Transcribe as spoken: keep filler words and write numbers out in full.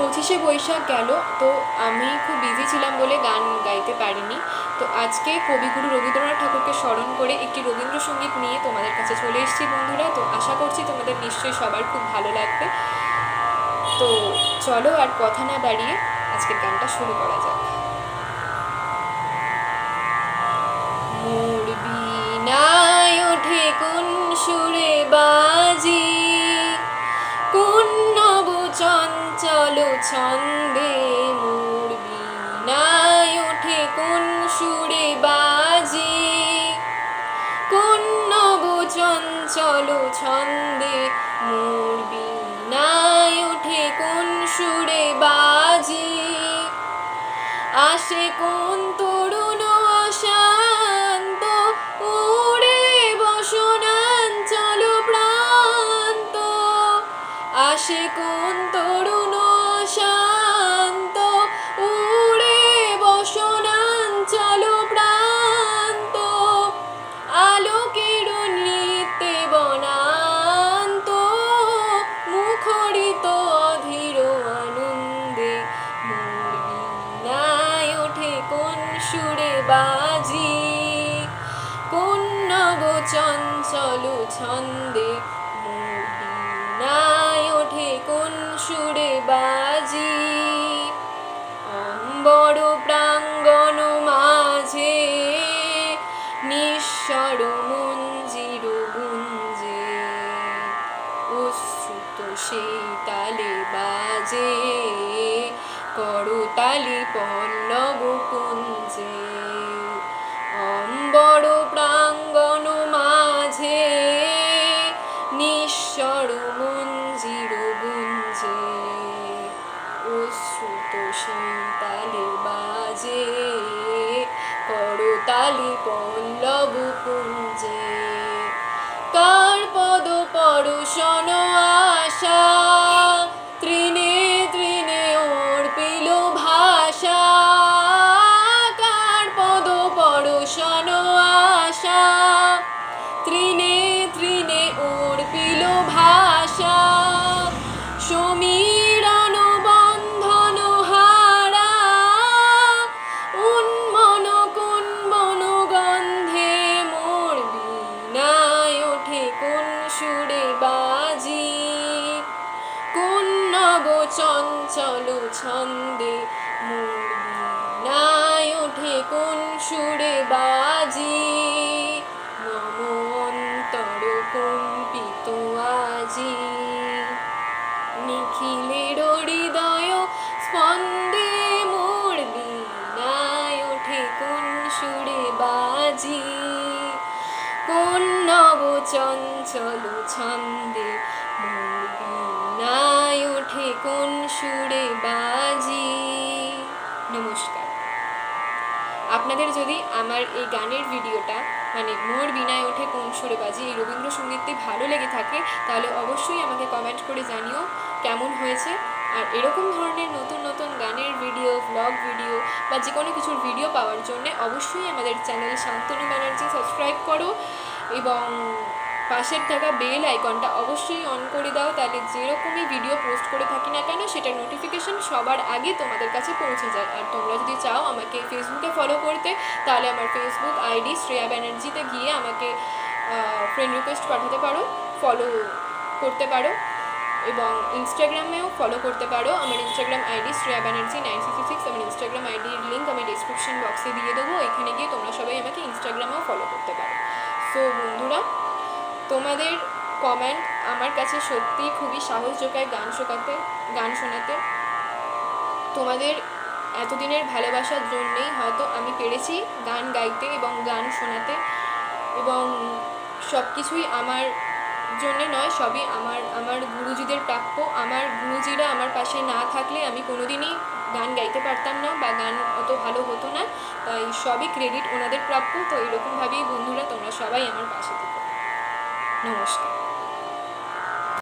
পঁচিশে বৈশাখ গেল, তো আমি খুব বিজি ছিলাম বলে গান গাইতে পারিনি। তো আজকে কবিগুরু রবীন্দ্রনাথ ঠাকুরকে স্মরণ করে একটি রবীন্দ্রসঙ্গীত নিয়ে তোমাদের কাছে চলে এসেছি বন্ধুরা। তো আশা করছি তোমাদের নিশ্চয়ই সবার খুব ভালো লাগবে। তো চলো আর কথা না বাড়িয়ে আজকের গানটা শুরু করা যাক। মোর বীণায় ওঠে কোন সুরে বাজি, কোন নব চঞ্চল ছন্দে। মোর বীণায় ওঠে কোন সুরে বাজি, কোন নব চঞ্চল ছন্দে। মোর বীণায় ওঠে কোন সুরে বাজি, আসে কোন তরুণ অশান্ত, উড়ে বসনাঞ্চল প্রান্ত। আসে কোন তরুণ অশান্ত, উড়ে বসনাঞ্চল প্রান্ত। আলোকের নৃত্যে বনান্ত, মুখরিত অধীর আনন্দে। মোর বীণায় ওঠে কোন সুরে বাজি, কোন নব চঞ্চল ছন্দে। মোর বীণায় ওঠে কোন সুরে বাজি, অম্বর প্রাঙ্গণ মাঝে নিঃস্বর মঞ্জির গুঞ্জে। অশ্রুত সেই তালে বাজে, করতালি পল্লব কুঞ্জে। অম্বর প্রাঙ্গণ মাঝে নিঃস্বর মঞ্জির গুঞ্জে। অশ্রুত সেই তালে বাজে, করতালি পল্লব কুঞ্জে। কার পদ পরশন আশা, তৃণে তৃণে অর্পিল ভাষা। কার পদ পরশন আশা, তৃণে তৃণে অর্পিল ভাষা। সমীরণ বন্ধন হারা, উন্মন কুন্মন গন্ধে। মোর বীণায় ওঠে কোন সুরে বাজি, কোন নব চঞ্চল ছন্দে। মোর বীণায় ওঠে কোন সুরে বাজি, মম অন্তর কম্পিত আজি। নিখিলের হৃদয় স্পন্দে, মোর বীণায় ওঠে কোন সুরে বাজি, কোন নব চঞ্চল ছন্দে। মোর বীণায় ওঠে কোন সুরে বাজি। নমস্কার। আপনাদের যদি আমার এই গানের ভিডিওটা মানে মোর বীণায় ওঠে কোন সুরে বাজি এই রবীন্দ্রসঙ্গীতটি ভালো লেগে থাকে, তাহলে অবশ্যই আমাকে কমেন্ট করে জানিও কেমন হয়েছে। আর এরকম ধরনের নতুন নতুন গানের ভিডিও, ব্লগ ভিডিও বা যে কোনো কিছুর ভিডিও পাওয়ার জন্য অবশ্যই আমাদের চ্যানেল শান্তনু ব্যানার্জি সাবস্ক্রাইব করো এবং পাশের থাকা বেল আইকনটা অবশ্যই অন করে দাও। তাহলে যেরকমই ভিডিও পোস্ট করে থাকি না কেন সেটার নোটিফিকেশন সবার আগে তোমাদের কাছে পৌঁছে যায়। আর তোমরা যদি চাও আমাকে ফেসবুকে ফলো করতে, তাহলে আমার ফেসবুক আইডি শ্রেয়া ব্যানার্জিতে গিয়ে আমাকে ফ্রেন্ড রিকোয়েস্ট পাঠাতে পারো, ফলো করতে পারো এবং ইনস্টাগ্রামেও ফলো করতে পারো। আমার Instagram ID Shreya Banerjee nine sixty six. আমার ইনস্টাগ্রাম আইডির লিঙ্ক আমি ডিসক্রিপশন বক্সে দিয়ে দেবো, এখানে গিয়ে তোমরা সবাই আমাকে ইনস্টাগ্রামেও ফলো করতে পারো। সো বন্ধুরা, তোমাদের কমেন্ট আমার কাছে সত্যিই খুবই সাহস যোগায় গান শোনাতে গান শোনাতে। তোমাদের এতদিনের ভালোবাসার জন্যেই হয়তো আমি পেরেছি গান গাইতে এবং গান শোনাতে, এবং সব কিছুই আমার জন্যে নয়, সবই আমার আমার গুরুজিদের প্রাপ্য। আমার গুরুজিরা আমার পাশে না থাকলে আমি কোনোদিনই গান গাইতে পারতাম না বা গান অত ভালো হতো না, তাই সবই ক্রেডিট ওনাদের প্রাপ্য। তো এরকমভাবেই বন্ধুরা তোমরা সবাই আমার পাশে থেকো। নমস্কার।